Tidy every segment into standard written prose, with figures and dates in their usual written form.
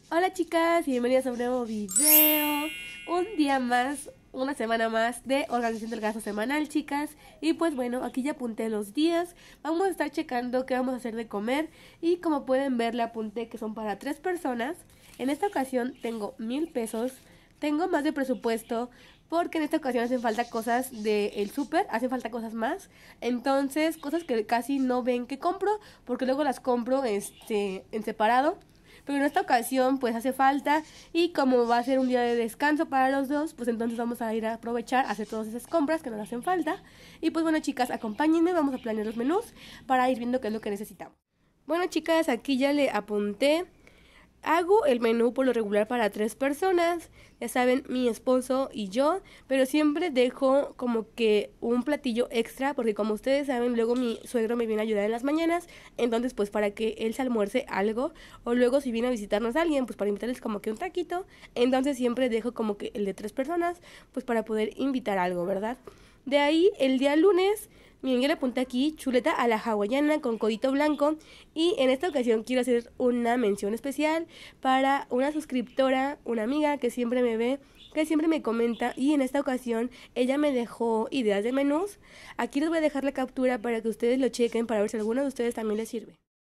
Hola chicas y bienvenidas a un nuevo video. Un día más, una semana más de organización del gasto semanal, chicas. Y pues bueno, aquí ya apunté los días. Vamos a estar checando qué vamos a hacer de comer. Y como pueden ver, le apunté que son para 3 personas. En esta ocasión tengo 1000 pesos. Tengo más de presupuesto porque en esta ocasión hacen falta cosas del súper, hacen falta cosas más. Entonces, cosas que casi no ven que compro, porque luego las compro en separado. Pero en esta ocasión pues hace falta y como va a ser un día de descanso para los dos, pues entonces vamos a ir a aprovechar a hacer todas esas compras que nos hacen falta. Y pues bueno chicas, acompáñenme, vamos a planear los menús para ir viendo qué es lo que necesitamos. Bueno chicas, aquí ya le apunté. Hago el menú por lo regular para 3 personas, ya saben, mi esposo y yo, pero siempre dejo como que un platillo extra, porque como ustedes saben, luego mi suegro me viene a ayudar en las mañanas, entonces pues para que él se almuerce algo, o luego si viene a visitarnos a alguien, pues para invitarles como que un taquito, entonces siempre dejo como que el de 3 personas, pues para poder invitar algo, ¿verdad? De ahí, el día lunes, miren, yo le apunté aquí chuleta a la hawaiana con codito blanco y en esta ocasión quiero hacer una mención especial para una suscriptora, una amiga que siempre me ve, que siempre me comenta y en esta ocasión ella me dejó ideas de menús. Aquí les voy a dejar la captura para que ustedes lo chequen para ver si a alguno de ustedes también les sirve.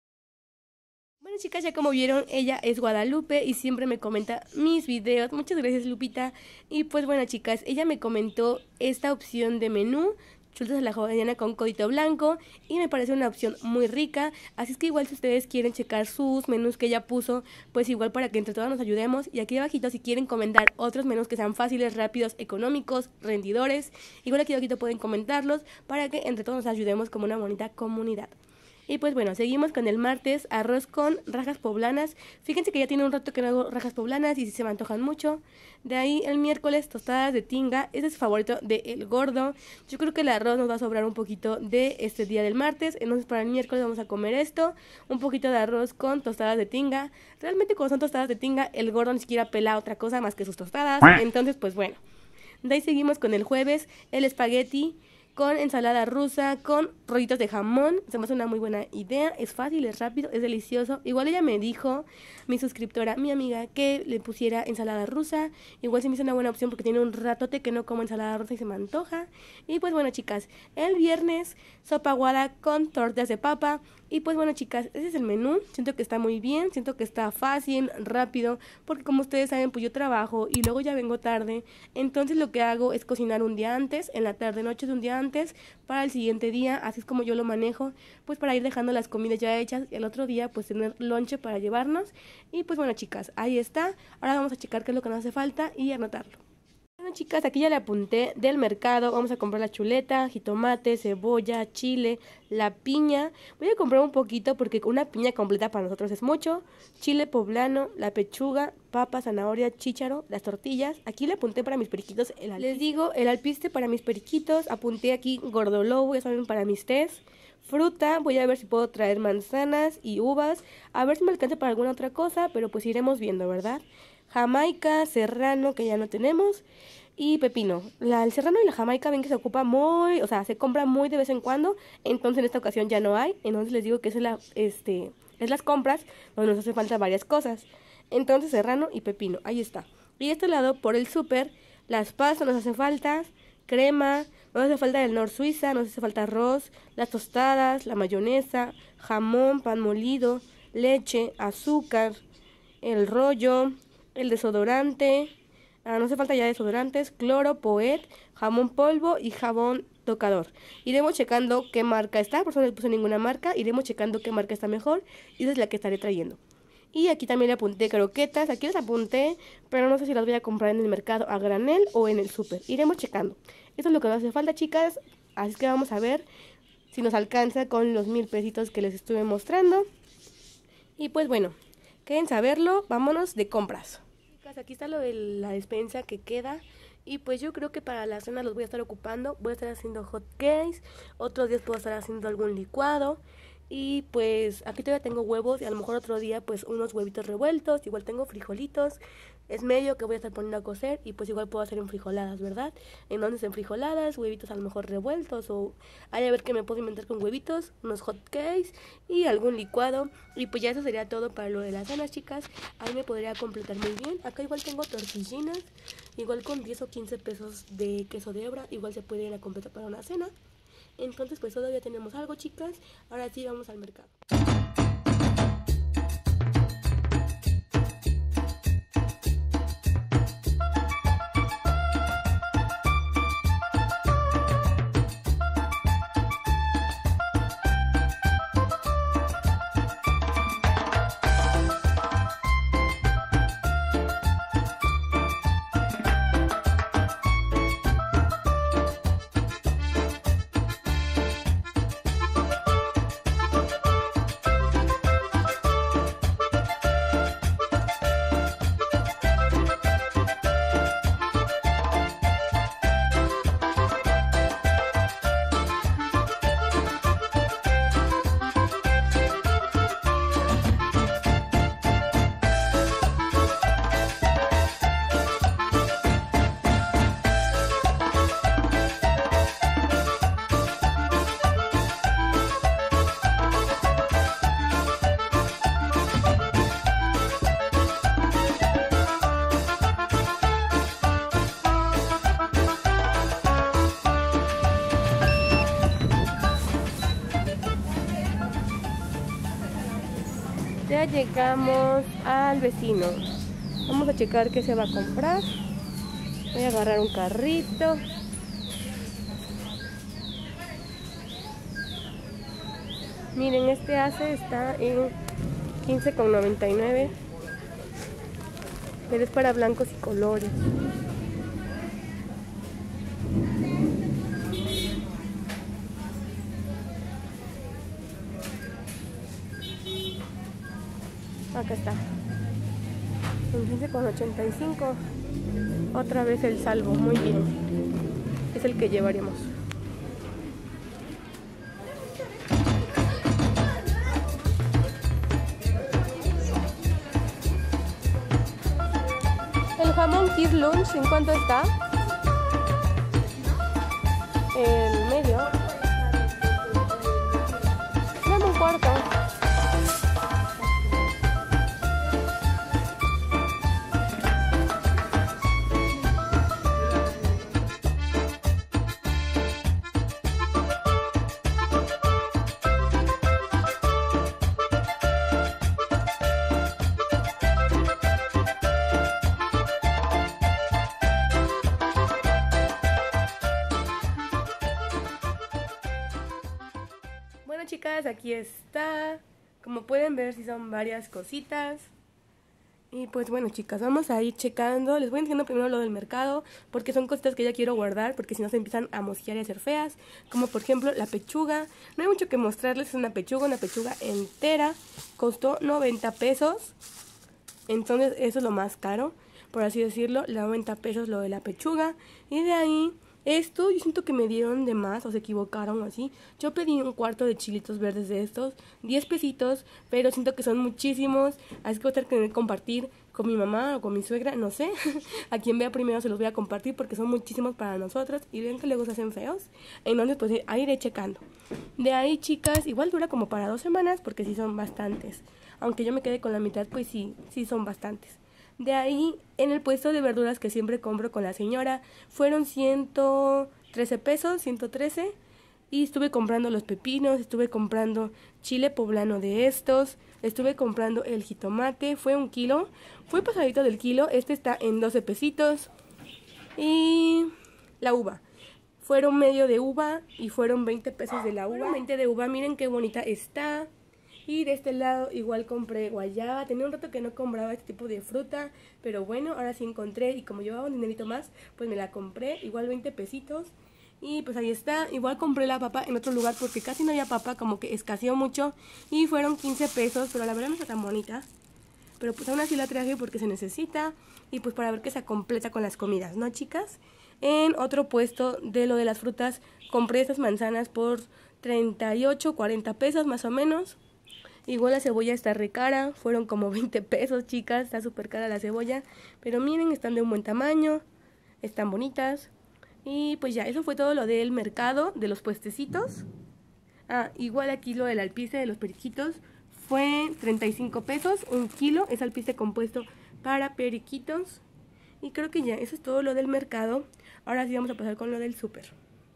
Bueno chicas, ya como vieron, ella es Guadalupe y siempre me comenta mis videos. Muchas gracias Lupita. Y pues bueno chicas, ella me comentó esta opción de menú, chuletas a la hawaiana con codito blanco, y me parece una opción muy rica. Así es que igual si ustedes quieren checar sus menús que ella puso, pues igual para que entre todos nos ayudemos. Y aquí abajito si quieren comentar otros menús que sean fáciles, rápidos, económicos, rendidores, igual aquí abajito pueden comentarlos para que entre todos nos ayudemos como una bonita comunidad. Y pues bueno, seguimos con el martes, arroz con rajas poblanas. Fíjense que ya tiene un rato que no hago rajas poblanas y sí se me antojan mucho. De ahí el miércoles, tostadas de tinga. Este es favorito de El Gordo. Yo creo que el arroz nos va a sobrar un poquito de este día del martes. Entonces para el miércoles vamos a comer esto. Un poquito de arroz con tostadas de tinga. Realmente cuando son tostadas de tinga, El Gordo ni siquiera pela otra cosa más que sus tostadas. Entonces pues bueno. De ahí seguimos con el jueves, el espagueti con ensalada rusa, con rollitos de jamón. Se me hace una muy buena idea. Es fácil, es rápido, es delicioso. Igual ella me dijo, mi suscriptora, mi amiga, que le pusiera ensalada rusa. Igual se me hizo una buena opción porque tiene un ratote que no como ensalada rusa y se me antoja. Y pues bueno, chicas, el viernes, sopa aguada con tortas de papa. Y pues bueno, chicas, ese es el menú. Siento que está muy bien, siento que está fácil, rápido, porque como ustedes saben, pues yo trabajo y luego ya vengo tarde. Entonces lo que hago es cocinar un día antes, en la tarde, noche de un día antes, para el siguiente día. Así es como yo lo manejo, pues para ir dejando las comidas ya hechas y el otro día pues tener lonche para llevarnos. Y pues bueno, chicas, ahí está. Ahora vamos a checar qué es lo que nos hace falta y anotarlo. Bueno chicas, aquí ya le apunté del mercado. Vamos a comprar la chuleta, jitomate, cebolla, chile, la piña. Voy a comprar un poquito porque una piña completa para nosotros es mucho. Chile poblano, la pechuga, papa, zanahoria, chícharo, las tortillas. Aquí le apunté para mis periquitos el alpiste. Les digo, el alpiste para mis periquitos. Apunté aquí gordolobo, ya saben, para mis tés. Fruta, voy a ver si puedo traer manzanas y uvas. A ver si me alcanza para alguna otra cosa, pero pues iremos viendo, ¿verdad? Jamaica, serrano, que ya no tenemos, y pepino. El serrano y la jamaica ven que se ocupa muy, o sea, se compra muy de vez en cuando, entonces en esta ocasión ya no hay, entonces les digo que es las compras donde nos hace falta varias cosas. Entonces serrano y pepino, ahí está. Y de este lado, por el súper, las pastas nos hace falta, crema, nos hace falta el Nor Suiza, nos hace falta arroz, las tostadas, la mayonesa, jamón, pan molido, leche, azúcar, el rollo, el desodorante, no hace falta ya desodorantes, cloro, poet, jamón polvo y jabón tocador. Iremos checando qué marca está, por eso no les puse ninguna marca, iremos checando qué marca está mejor y esa es la que estaré trayendo. Y aquí también le apunté croquetas, aquí les apunté, pero no sé si las voy a comprar en el mercado a granel o en el súper. Iremos checando. Esto es lo que nos hace falta, chicas, así es que vamos a ver si nos alcanza con los 1000 pesitos que les estuve mostrando. Y pues bueno, quieren saberlo, vámonos de compras. Chicas, aquí está lo de la despensa que queda. Y pues yo creo que para la cena los voy a estar ocupando. Voy a estar haciendo hot cakes. Otros días puedo estar haciendo algún licuado. Y pues aquí todavía tengo huevos y a lo mejor otro día pues unos huevitos revueltos. Igual tengo frijolitos. Es medio que voy a estar poniendo a cocer y pues igual puedo hacer enfrijoladas, ¿verdad? Entonces enfrijoladas, huevitos a lo mejor revueltos o hay a ver qué me puedo inventar con huevitos, unos hot cakes y algún licuado. Y pues ya eso sería todo para lo de las cenas, chicas. Ahí me podría completar muy bien. Acá igual tengo tortillinas, igual con 10 o 15 pesos de queso de hebra, igual se puede ir a completar para una cena. Entonces pues todavía tenemos algo, chicas. Ahora sí vamos al mercado. Ya llegamos al vecino. Vamos a checar qué se va a comprar. Voy a agarrar un carrito. Miren, este Ace está en 15,99. Pero es para blancos y colores. Acá está. En 15,85. Otra vez el salvo. Muy bien. Es el que llevaremos. El jamón Kid Lunch, ¿en cuánto está? El medio. Dame un cuarto. Bueno, chicas, aquí está. Como pueden ver, sí son varias cositas. Y pues bueno, chicas, vamos a ir checando. Les voy enseñando primero lo del mercado, porque son cositas que ya quiero guardar, porque si no se empiezan a mosquear y a hacer feas. Como por ejemplo la pechuga. No hay mucho que mostrarles, es una pechuga entera. Costó 90 pesos. Entonces eso es lo más caro, por así decirlo. 90 pesos lo de la pechuga. Y de ahí... esto yo siento que me dieron de más o se equivocaron o así. Yo pedí un cuarto de chilitos verdes de estos, 10 pesitos, pero siento que son muchísimos. Así que voy a tener que compartir con mi mamá o con mi suegra, no sé. A quien vea primero se los voy a compartir porque son muchísimos para nosotros. Y ven que luego se hacen feos. Entonces pues ahí iré checando. De ahí, chicas, igual dura como para 2 semanas porque sí son bastantes. Aunque yo me quede con la mitad, pues sí son bastantes. De ahí, en el puesto de verduras que siempre compro con la señora, fueron 113 pesos, 113. Y estuve comprando los pepinos, estuve comprando chile poblano de estos, estuve comprando el jitomate, fue 1 kilo, fue pasadito del kilo, este está en 12 pesitos. Y la uva, fueron medio de uva y fueron 20 pesos de la uva. 20 de uva, miren qué bonita está. Y de este lado igual compré guayaba. Tenía un rato que no compraba este tipo de fruta, pero bueno, ahora sí encontré. Y como llevaba un dinerito más, pues me la compré. Igual 20 pesitos. Y pues ahí está. Igual compré la papa en otro lugar porque casi no había papa, como que escaseó mucho. Y fueron 15 pesos, pero la verdad no está tan bonita. Pero pues aún así la traje porque se necesita. Y pues para ver que se completa con las comidas, ¿no, chicas? En otro puesto de lo de las frutas compré estas manzanas por 38, 40 pesos más o menos. Igual la cebolla está re cara, fueron como 20 pesos, chicas, está súper cara la cebolla. Pero miren, están de un buen tamaño, están bonitas. Y pues ya, eso fue todo lo del mercado, de los puestecitos. Igual aquí lo del alpiste de los periquitos fue 35 pesos, 1 kilo, es alpiste compuesto para periquitos. Y creo que ya, eso es todo lo del mercado. Ahora sí vamos a pasar con lo del súper.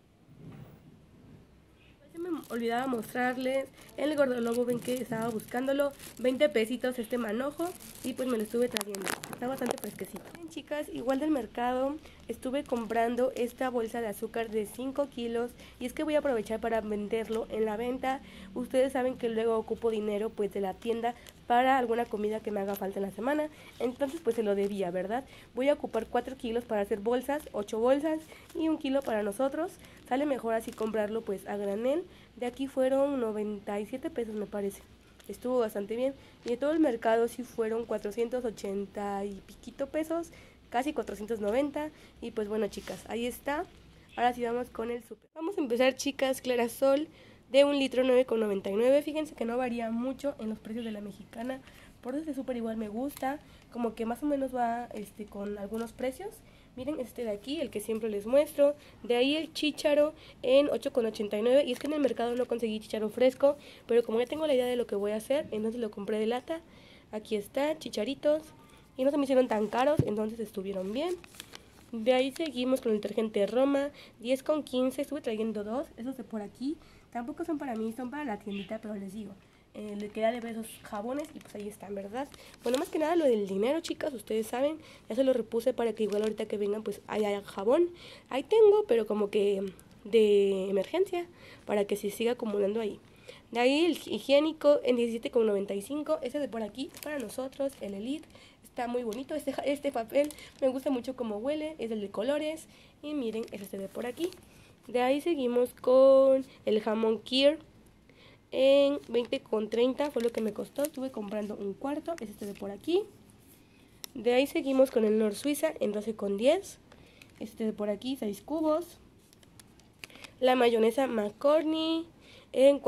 Se me olvidaba mostrarles el gordolobo, ven que estaba buscándolo, 20 pesitos este manojo y pues me lo estuve trayendo, está bastante fresquecito. Bien, chicas, igual del mercado estuve comprando esta bolsa de azúcar de 5 kilos y es que voy a aprovechar para venderlo en la venta. Ustedes saben que luego ocupo dinero pues de la tienda para alguna comida que me haga falta en la semana, entonces pues se lo debía, ¿verdad? Voy a ocupar 4 kilos para hacer bolsas, 8 bolsas y 1 kilo para nosotros. Sale mejor así comprarlo pues a granel. De aquí fueron 97 pesos me parece, estuvo bastante bien. Y de todo el mercado sí fueron 480 y piquito pesos, casi 490. Y pues bueno, chicas, ahí está. Ahora sí vamos con el súper. Vamos a empezar, chicas, Clarasol de 1 litro 9,99. Fíjense que no varía mucho en los precios de la mexicana. Por eso este súper igual me gusta, como que más o menos va con algunos precios. Miren este de aquí, el que siempre les muestro. De ahí el chícharo en 8,89. Y es que en el mercado no conseguí chícharo fresco, pero como ya tengo la idea de lo que voy a hacer, entonces lo compré de lata. Aquí está, chicharitos. Y no se me hicieron tan caros, entonces estuvieron bien. De ahí seguimos con el detergente Roma, 10,15. Estuve trayendo 2, esos de por aquí. Tampoco son para mí, son para la tiendita, pero les digo, le queda de ver esos jabones y pues ahí están, ¿verdad? Bueno, más que nada lo del dinero, chicas, ustedes saben, ya se lo repuse para que igual ahorita que vengan pues haya jabón. Ahí tengo, pero como que de emergencia, para que se siga acumulando ahí. De ahí el higiénico en 17,95, ese de por aquí es para nosotros, el Elite. Está muy bonito, este papel me gusta mucho cómo huele, es el de colores y miren, es este de por aquí. De ahí seguimos con el jamón Kier en 20,30, fue lo que me costó, estuve comprando un cuarto, es este de por aquí. De ahí seguimos con el Nor Suiza en 12,10, este de por aquí, 6 cubos. La mayonesa McCorney en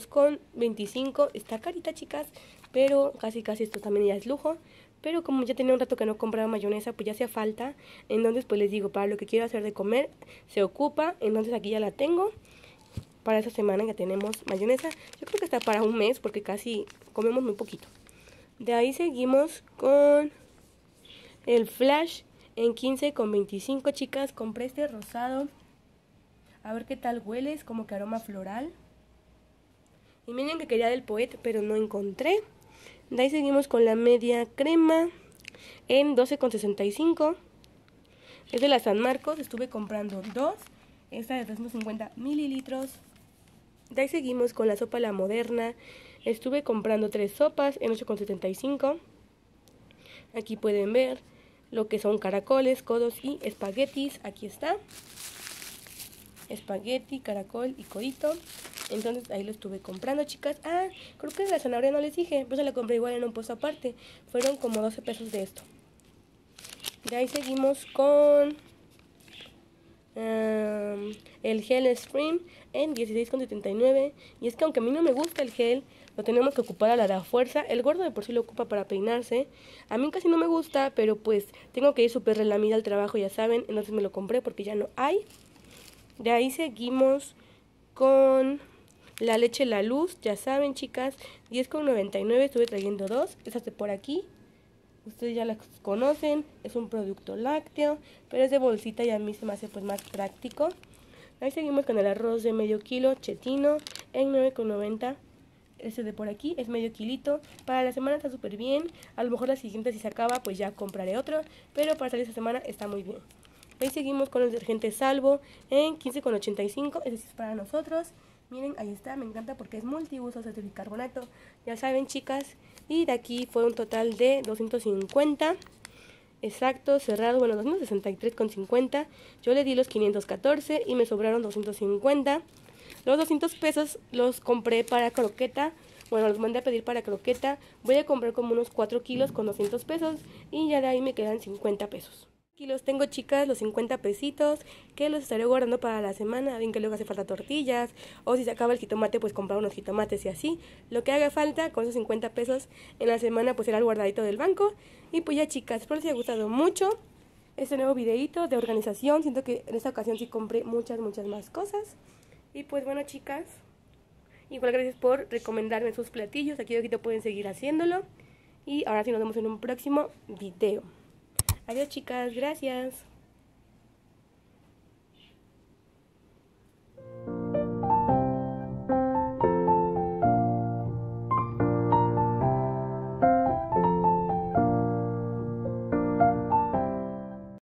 42,25, está carita, chicas, pero casi esto también ya es lujo. Pero como ya tenía un rato que no compraba mayonesa, pues ya hacía falta. Entonces pues les digo, para lo que quiero hacer de comer se ocupa. Entonces aquí ya la tengo. Para esta semana ya tenemos mayonesa. Yo creo que está para un mes porque casi comemos muy poquito. De ahí seguimos con el Flash en 15,25, chicas. Compré este rosado. A ver qué tal huele, es como que aroma floral. Y miren que quería del Poet, pero no encontré. De ahí seguimos con la media crema en 12,65. Es de la San Marcos, estuve comprando 2. Esta de 350 mililitros. De ahí seguimos con la sopa La Moderna. Estuve comprando 3 sopas en 8,75. Aquí pueden ver lo que son caracoles, codos y espaguetis. Aquí está. Espagueti, caracol y codito. Entonces ahí lo estuve comprando, chicas. Creo que la zanahoria no les dije, pues se la compré igual en un puesto aparte. Fueron como 12 pesos de esto. De ahí seguimos con el gel Spring en 16,79. Y es que aunque a mí no me gusta el gel, lo tenemos que ocupar a la de fuerza. El gordo de por sí lo ocupa para peinarse. A mí casi no me gusta, pero pues tengo que ir súper relamida al trabajo, ya saben. Entonces me lo compré porque ya no hay. De ahí seguimos con la leche La Luz, ya saben, chicas, 10,99, estuve trayendo 2, estas de por aquí, ustedes ya las conocen, es un producto lácteo, pero es de bolsita y a mí se me hace pues más práctico. Ahí seguimos con el arroz de medio kilo, chetino, en 9,90, este de por aquí es medio kilito, para la semana está súper bien, a lo mejor la siguiente si se acaba pues ya compraré otro, pero para salir esta semana está muy bien. Ahí seguimos con el detergente Salvo en 15,85, ese sí es para nosotros. Miren, ahí está, me encanta porque es multiuso, es de bicarbonato, ya saben, chicas. Y de aquí fue un total de 250, exacto, cerrado, bueno, 263,50. Yo le di los 514 y me sobraron 250. Los 200 pesos los compré para croqueta, bueno, los mandé a pedir para croqueta. Voy a comprar como unos 4 kilos con 200 pesos y ya de ahí me quedan 50 pesos. Aquí los tengo, chicas, los 50 pesitos que los estaré guardando para la semana. Ven que luego hace falta tortillas o si se acaba el jitomate, pues comprar unos jitomates y así. Lo que haga falta con esos 50 pesos en la semana pues será el guardadito del banco. Y pues ya, chicas, espero les haya gustado mucho este nuevo videito de organización. Siento que en esta ocasión sí compré muchas más cosas. Y pues bueno, chicas, igual gracias por recomendarme sus platillos. Aquí abajito pueden seguir haciéndolo. Y ahora sí nos vemos en un próximo video. Adiós, chicas, gracias.